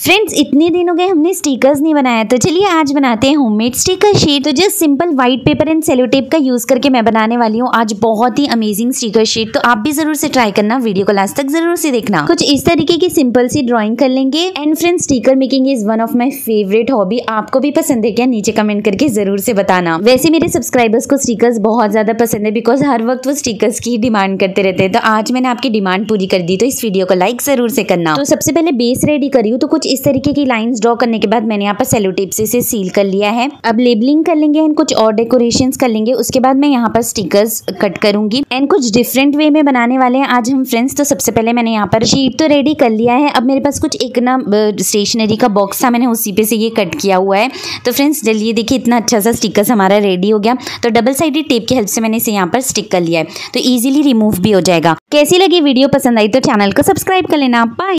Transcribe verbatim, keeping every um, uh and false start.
Friends इतने दिन हो गए हमने स्टिकर्स नहीं बनाया, तो चलिए आज बनाते हैं होममेड स्टिकर शीट। तो just simple white paper and cello tape का यूज करके मैं बनाने वाली हूँ आज बहुत ही अमेजिंग स्टिकर शीट। तो आप भी जरूर से ट्राई करना, वीडियो को लास्ट तक जरूर से देखना। कुछ इस तरीके की सिंपल सी ड्रॉइंग कर लेंगे। And friends sticker making is one of my favourite hobby. आपको भी पसंद है क्या? नीचे कमेंट करके जरूर से बताना। वैसे मेरे सब्सक्राइबर्स को स्टिकर्स बहुत ज्यादा पसंद है, बिकॉज हर वक्त वो स्टिकर्स की डिमांड करते रहते हैं। तो आज मैंने आपकी डिमांड पूरी कर दी, तो इस वीडियो को लाइक जरूर से करना। तो सबसे पहले बेस रेडी करी हूँ, तो कुछ इस तरीके की लाइन ड्रॉ करने के बाद मैंने यहाँ पर सेलो टेप से इसे सील कर लिया है। अब लेबलिंग कर लेंगे एंड कुछ और डेकोरेशंस कर लेंगे। उसके बाद मैं यहाँ पर स्टिकर्स कट करूंगी एंड कुछ डिफरेंट वे में बनाने वाले हैं आज हम फ्रेंड्स। तो सबसे पहले मैंने यहाँ पर शीट तो रेडी कर लिया है। अब मेरे पास कुछ एक ना स्टेशनरी का बॉक्स था, मैंने उसी पे से ये कट किया हुआ है। तो फ्रेंड्स जल्दी देखिए इतना अच्छा सा स्टिकर्स हमारा रेडी हो गया। तो डबल साइडेड टेप की हेल्प से मैंने इसे यहाँ पर स्टिक कर लिया है, तो इजीली रिमूव भी हो जाएगा। कैसी लगी वीडियो? पसंद आई तो चैनल को सब्सक्राइब कर लेना। बाय।